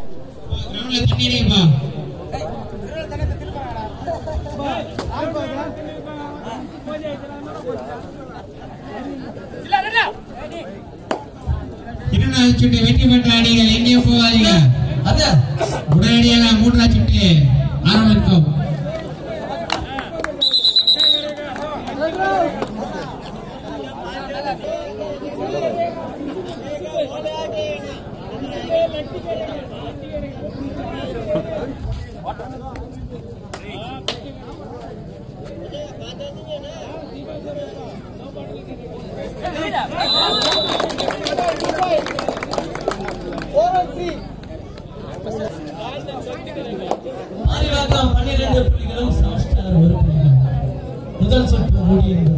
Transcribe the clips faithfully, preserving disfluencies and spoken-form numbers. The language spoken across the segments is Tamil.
சுற்று வெற்றி பெற்ற அணிகள் எங்கே போவாதீங்க, உடனடியாக மூன்றாம் சுற்று ஆரம்பிக்கும். பன்னிரண்டு புள்ளிகளும் சமஸ்டார் ஒரு புள்ளிகள். முதல் சுற்று முடிகிறது.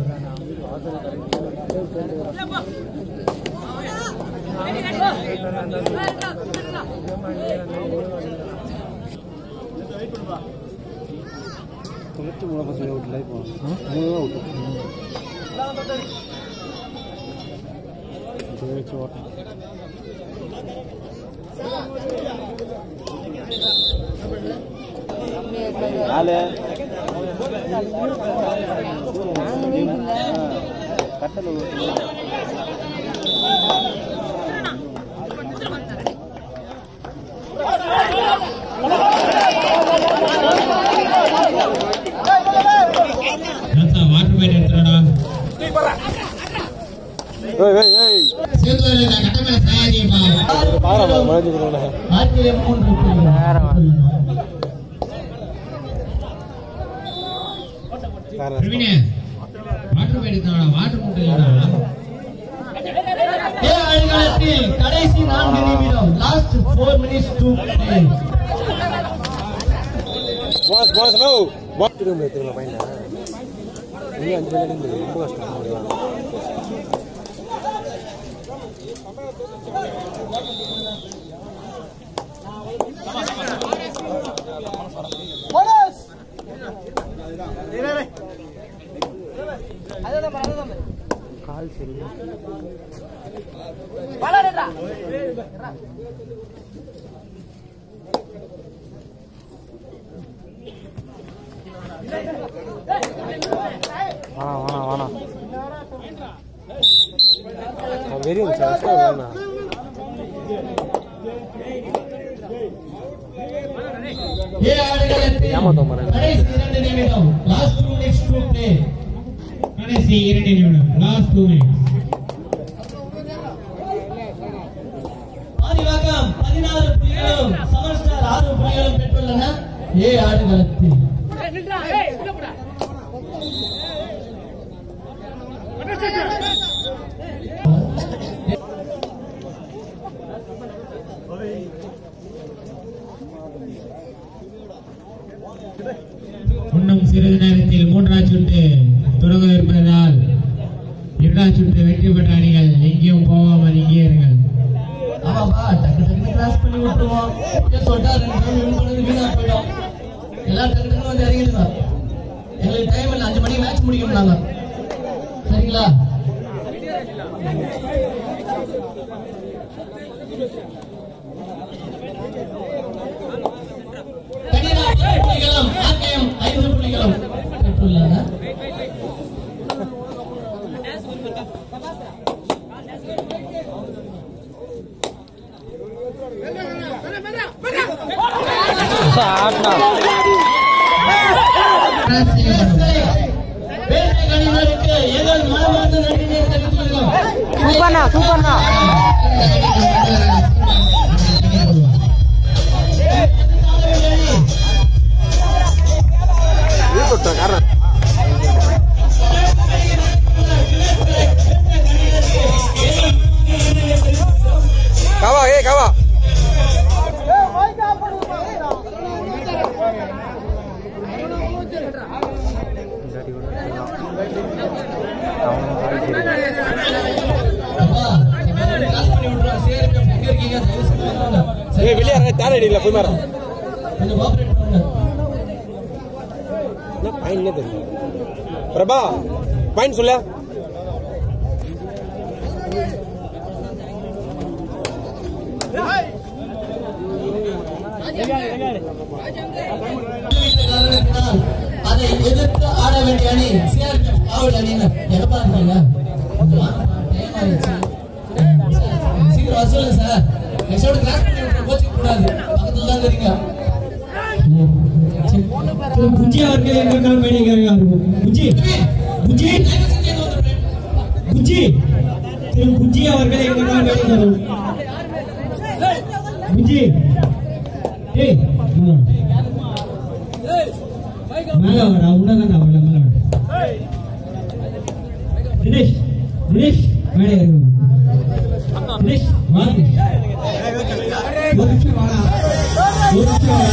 கடைசி நான்கு நிமிடம், last four minutes to play. Pass pass no pass திரும்ப திரும்ப பையனா நீ அஞ்சு பேர் இருந்து ரொம்ப கஷ்டம் போனஸ் ரே ரே அதல அதல கால் சரி பாலடா வாணா வாணா வாணா வெரி குட் சார் வாணா ஏ ஆடுகளத்தில் கடைசி இரண்டு நிமிடம், last two minutes to play. கடைசி இரண்டு நிமிடம், லாஸ்ட் two minutes. ஆதிவாகம் பதினாறு புள்ளிகளும் சமஸ்டார் ஆறு புள்ளிகளும் பெற்றுள்ளன. ஏ ஆடுகளத்தில் இன்னும் சிறிது நேரத்தில் மூன்றாம் சுற்று தொடங்க இருப்பதால் இரண்டாம் சுற்று வெற்றி பெற்ற அணிகள் எங்கேயும் போகாமல் இங்கே இருங்கள். ஆமாப்பா, டக்கு டக்குனு கிராஸ் பண்ணி விட்டுருவோம். சொல்லிட்டா போயிடும். எல்லாம் டக்கு டக்குனு வந்து இறங்கிடுங்க. எங்களுக்கு டைம் இல்லை, அஞ்சு மணிக்கு மேட்ச் முடிக்கணும் நாங்க. சரிங்களா? புள்ளிகளும் ஆர்கேஎம் ஐந்து புள்ளிகளும் பெற்றுள்ளன. எங்கள் மனமார்ந்த நன்றியை தெரிவித்துக் கொள்கிறோம். சூப்பர்ண்ணா சூப்பர்ண்ணா kawa eh kawa eh வெளிய அரே தாரடி இல்ல போய் மாற கொஞ்சம் ஆபரேட் பண்ணுங்க நான் பாயிண்ட் இல்ல தெரியும் பிரபா பாயிண்ட் சொல்ல அதை எதிர்த்து ஆட வேண்டிய அணி சிஆர்பிஎஃப் காவல் அணின்னு எங்க பாருங்க. சீக்கிரம் வர சொல்லுங்க சார். நெக்ஸ்டோட கிளாஸ் பண்ணி விட்டு கோச்சிங் கூடாது. பக்கத்துல தான் இருக்கீங்க. புஜி அவர்கள் எங்களுக்காக வேண்டியிருக்கிறார்கள். புஜி புஜி புஜி திரு புஜி அவர்கள் எங்களுக்காக வேண்டியிருக்கிறார்கள். புஜி ஏய் மேல வர உன்னதான் அவள மேல வர தினேஷ் தினேஷ் மேலே இறங்கு. தினேஷ் வாங்க ஒரு நிமிஷம் வாடா ஒரு நிமிஷம் வாடா.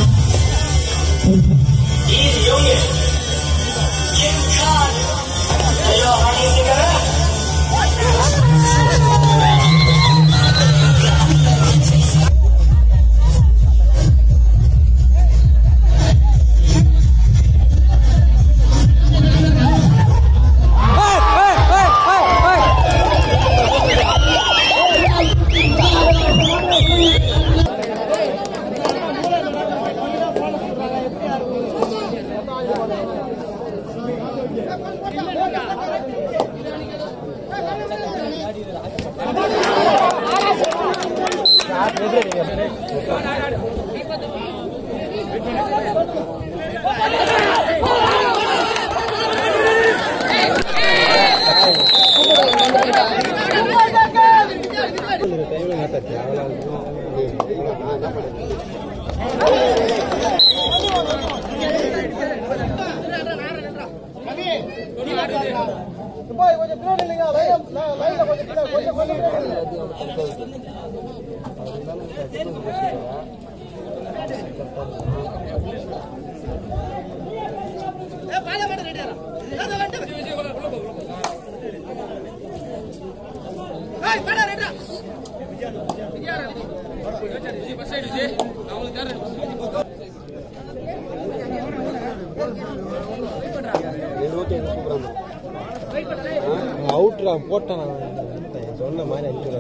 அவுட்ரா போட்டான் சொன்ன மாதிரி அடிச்சுடா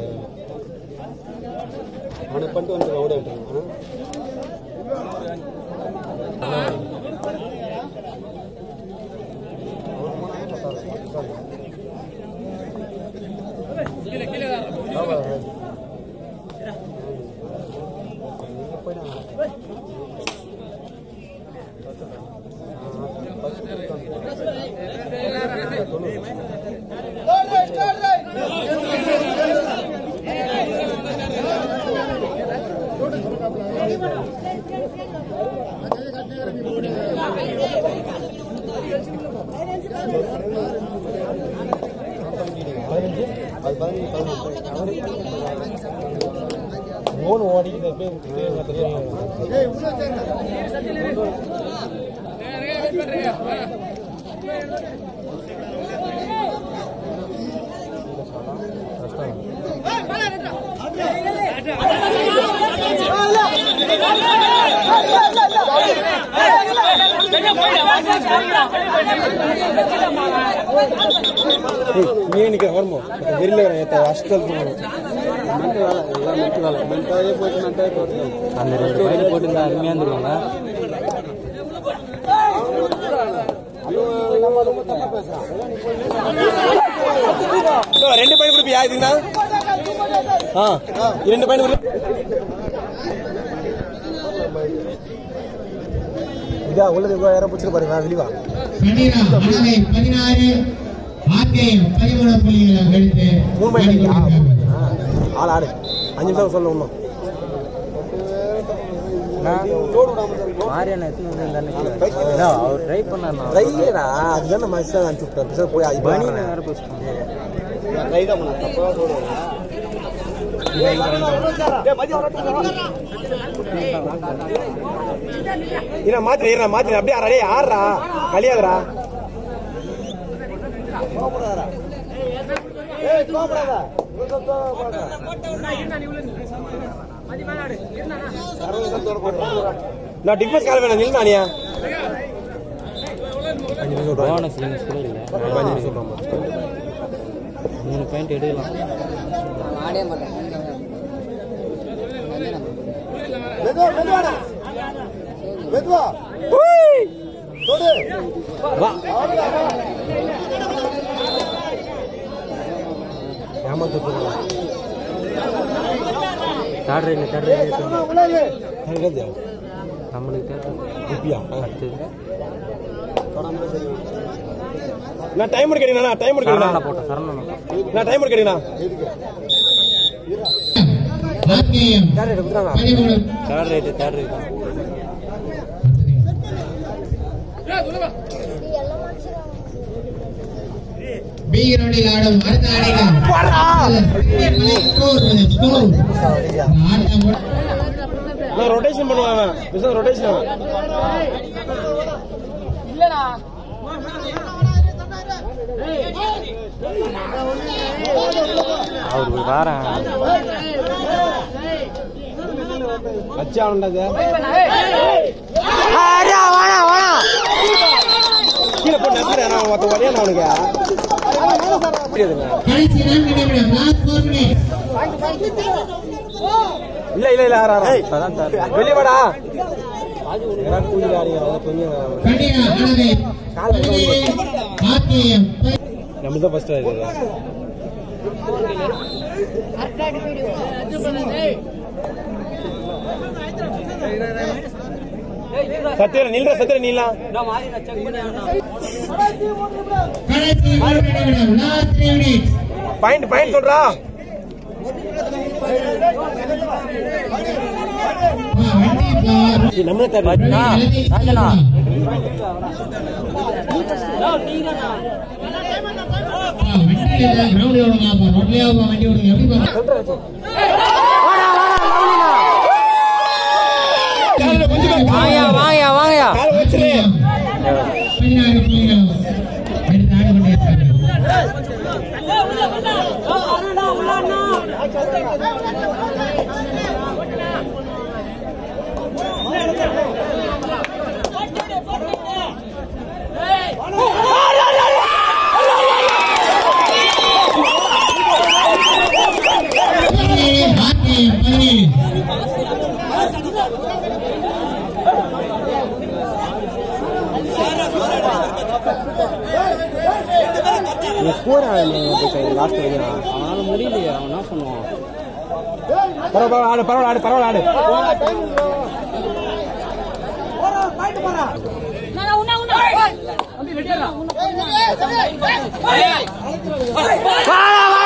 அவனை பண்ணிட்டு வந்து அவுட் ஆகிட்டான். மூணு ஓடிக்கிட்டு நீங்க வருமோ வெளியில ஹாஸ்டல் அந்த ரெண்டு பையன் போட்டு அருமையா இருந்துருவாங்க. ரெண்டு பையன் கொடுப்பியா இதுங்கண்ணா? ரெண்டு பையன் இதா உள்ளது யாரும் பிடிச்சிட்டு பாருங்க வெளிவா பதினாறு பதிமூணு புள்ளிகளை எடுத்து ஆள் ஆடு அஞ்சு நிமிஷம் சொல்ல ஒன்றும் அவர் ட்ரை பண்ணா ட்ரைடா அதுதான் நம்ம அனுப்பிச்சு விட்டேன் போய் அது பண்ணி வேற ட்ரை தான் பண்ண தப்பா சொல்லுவாங்க. மாத்திர ஏறா மாத்திர அப்படியே ஆறா ஆடுறா கலியாதுரா நான் டிஃபென்ஸ் கால வேணாம் நில்லுமா நீயா போனஸ் லிமிட் கூட இல்ல அஞ்சு நிமிஷம் சொல்றோம் மூணு பாயிண்ட் எடுக்கலாம் ஆடே மாட்டேன் மெதுவா மெதுவாடா தேர்ட் ரைட் தேர்ட் ரைட் நம்மளுக்கு நான் டைம் எடுக்கிறீங்களா டைம் எடுக்கிறீங்களா போட்டேன் சரணம் நான் டைம் எடுக்கிறீங்களா third right third right B கிரவுண்டில் ஆடும் அடுத்த நான் ரொட்டேஷன் பண்ணுவாங்க பிசினஸ் ரொட்டேஷன் இல்லடா அவரு வாரேன் வச்சா உண்டது கீழே போட்டு நசுறேன் நான் மொத்த வழியா நான் உனக்கு இல்ல இல்ல இல்ல ஆறா வெளியே வாடா கூலி கொஞ்சம் நம்ம தான் ஃபர்ஸ்ட் ஆயிடுது சத்திர நில்ற சத்திர நீலா பாயிண்ட் பாயிண்ட் சொல்றா நம்ம வாங்கயா வாங்கயா வாங்கயா லாஸ்ட் அவனால முடியலையே அவன் என்ன பண்ணுவான் பரவாயில்ல ஆடு பரவாயில்ல ஆடு பரவாயில்ல ஆடு